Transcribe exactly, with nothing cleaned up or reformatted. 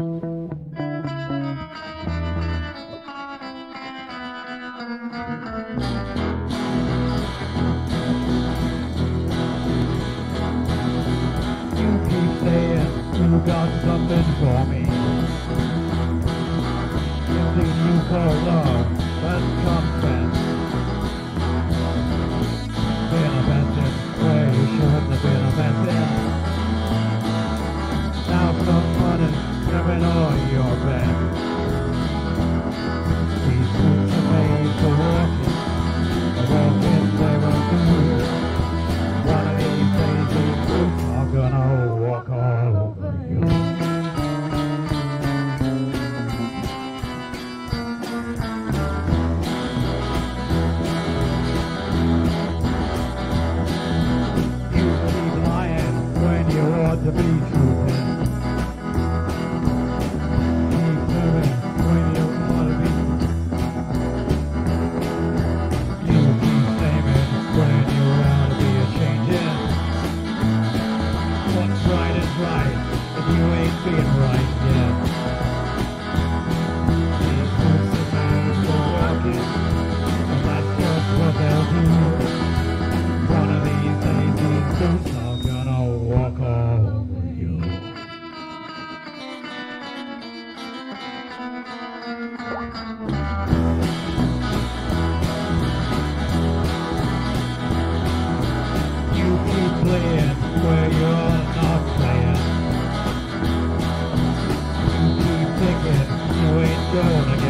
You keep saying you got something for me. Something you call love, that's confess. Been offended where you shouldn't have been offended. Now someone is giving all your best. These boots are made for walking, the walking they will do. One of these days these boots are gonna walk all over you. To be truthing. Keep living when you want to be. You keep saving when you want to be a changing. What's right is right if you ain't being right yet. These boots are made for walking, and that's just what they'll do. One of these days these boots are gonna walk all over you. You keep playing where you're not playing. You keep thinking you ain't going